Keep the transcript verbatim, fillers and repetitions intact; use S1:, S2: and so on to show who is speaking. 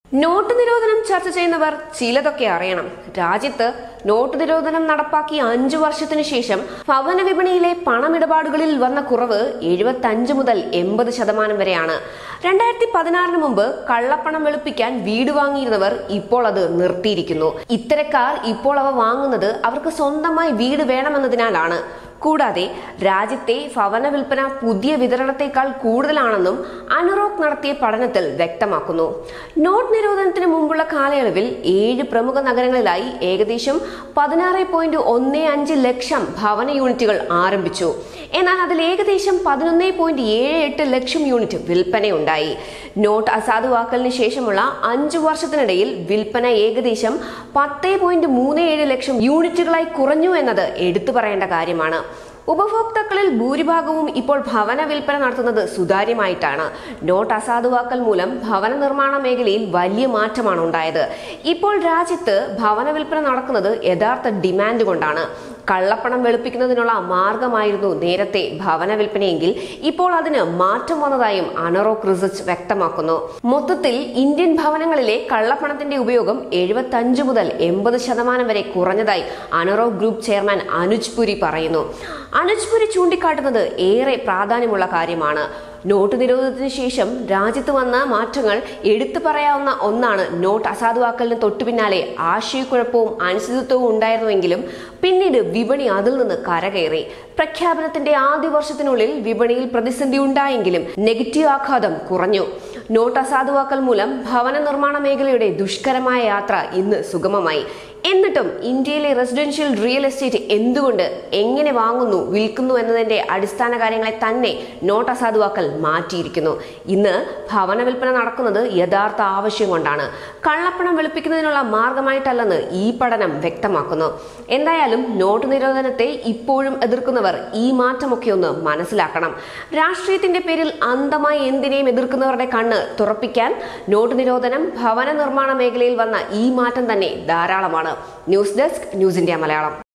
S1: Not നിരോധനം ചർച്ച ചെയ്യുന്നവർ ചിലതൊക്കെ അറിയണം. രാജ്യത്ത് നോട്ട് നിരോധനം നടപ്പാക്കി അഞ്ചു വർഷത്തിനു ശേഷം ഭവന വിപണിയിലെ പണമിടപാടുകളിൽ വന്ന കുറവ് എഴുപത്തി അഞ്ച് മുതൽ എൺപത് ശതമാനം വരെയാണ്. രണ്ടായിരത്തി പതിനാറിന് മുമ്പ് കള്ളപ്പണം വെളുപ്പിക്കാൻ വീട് വാങ്ങിയിരുന്നവർ ഇപ്പോൾ അത് നിർത്തിയിരിക്കുന്നു. ഇത്തരക്കാർ ഇപ്പോൾ അവ വാങ്ങുന്നത് അവർക്ക് സ്വന്തമായി വീട് വേണമെന്നതിനാലാണ്. കൂടാതെ രാജ്യത്തെ ഭവന വിൽപ്പന പുതിയ വിതരണത്തെക്കാൾ കൂടുതലാണെന്നും അനുറോക് നടത്തിയ പഠനത്തിൽ വ്യക്തമാക്കുന്നു. നോട്ട് നിരോധനത്തിന് മുമ്പുള്ള കാലയളവിൽ ഏഴ് പ്രമുഖ നഗരങ്ങളിലായി ഏകദേശം പതിനാറ് പോയിന്റ് ഒന്ന് അഞ്ച് ലക്ഷം ഭവന യൂണിറ്റുകൾ ആരംഭിച്ചു. എന്നാൽ അതിൽ ഏകദേശം പതിനൊന്ന് പോയിന്റ് ഏഴ് എട്ട് ലക്ഷം യൂണിറ്റ് വിൽപ്പനയുണ്ടായി. നോട്ട് അസാധുവാക്കലിന് ശേഷമുള്ള അഞ്ചു വർഷത്തിനിടയിൽ വിൽപ്പന ഏകദേശം പത്ത് പോയിന്റ് മൂന്ന് ഏഴ് ലക്ഷം യൂണിറ്റുകളായി കുറഞ്ഞു എന്നത് എടുത്തു പറയേണ്ട കാര്യമാണ്. ഉപഭോക്താക്കളിൽ ഭൂരിഭാഗവും ഇപ്പോൾ ഭവന വിൽപ്പന നടത്തുന്നത് സുതാര്യമായിട്ടാണ്. നോട്ട് അസാധുവാക്കൽ മൂലം ഭവന നിർമ്മാണ മേഖലയിൽ വലിയ മാറ്റമാണ് ഉണ്ടായത്. ഇപ്പോൾ രാജ്യത്ത് ഭവന വിൽപ്പന നടക്കുന്നത് യഥാർത്ഥ ഡിമാൻഡ് കൊണ്ടാണ്. കള്ളപ്പണം വെളുപ്പിക്കുന്നതിനുള്ള മാർഗമായിരുന്നു നേരത്തെ ഭവന വിൽപ്പനയെങ്കിൽ ഇപ്പോൾ അതിന് മാറ്റം വന്നതായും അനറോക് റിസർച്ച് വ്യക്തമാക്കുന്നു. മൊത്തത്തിൽ ഇന്ത്യൻ ഭവനങ്ങളിലെ കള്ളപ്പണത്തിന്റെ ഉപയോഗം എഴുപത്തി അഞ്ച് മുതൽ എൺപത് ശതമാനം വരെ കുറഞ്ഞതായി അനറോക് ഗ്രൂപ്പ് ചെയർമാൻ അനുജ് പുരി പറയുന്നു. അനുജ് പുരി ചൂണ്ടിക്കാട്ടുന്നത് ഏറെ പ്രാധാന്യമുള്ള കാര്യമാണ്. നോട്ട് നിരോധനത്തിന് ശേഷം രാജ്യത്ത് വന്ന മാറ്റങ്ങൾ എടുത്തു പറയാവുന്ന ഒന്നാണ്. നോട്ട് അസാധുവാക്കലിന് തൊട്ടു പിന്നാലെ ആശയക്കുഴപ്പവും അനിശ്ചിതത്വവും ഉണ്ടായിരുന്നുവെങ്കിലും പിന്നീട് വിപണി അതിൽ നിന്ന് കരകയറി. പ്രഖ്യാപനത്തിന്റെ ആദ്യ വർഷത്തിനുള്ളിൽ വിപണിയിൽ പ്രതിസന്ധി ഉണ്ടായെങ്കിലും നെഗറ്റീവ് ആഘാതം കുറഞ്ഞു. നോട്ട് അസാധുവാക്കൽ മൂലം ഭവന നിർമ്മാണ മേഖലയുടെ ദുഷ്കരമായ യാത്ര ഇന്ന് സുഗമമായി. എന്നിട്ടും ഇന്ത്യയിലെ റെസിഡൻഷ്യൽ റിയൽ എസ്റ്റേറ്റ് എന്തുകൊണ്ട്, എങ്ങനെ വാങ്ങുന്നു, വിൽക്കുന്നു എന്നതിന്റെ അടിസ്ഥാന കാര്യങ്ങളെ തന്നെ നോട്ട് അസാധുവാക്കൽ മാറ്റിയിരിക്കുന്നു. ഇന്ന് ഭവന വിൽപ്പന നടക്കുന്നത് യഥാർത്ഥ ആവശ്യം കൊണ്ടാണ്, കള്ളപ്പണം വെളുപ്പിക്കുന്നതിനുള്ള മാർഗമായിട്ടല്ലെന്ന് ഈ പഠനം വ്യക്തമാക്കുന്നു. എന്തായാലും നോട്ട് നിരോധനത്തെ ഇപ്പോഴും എതിർക്കുന്നവർ ഈ മാറ്റമൊക്കെ ഒന്ന് മനസ്സിലാക്കണം. രാഷ്ട്രീയത്തിന്റെ പേരിൽ അന്ധമായി എന്തിനേയും എതിർക്കുന്നവരുടെ കണ്ണ് തുറപ്പിക്കാൻ നോട്ട് നിരോധനം ഭവന നിർമ്മാണ മേഖലയിൽ വന്ന ഈ മാറ്റം തന്നെ ധാരാളമാണ്. News desk, news India Malayalam.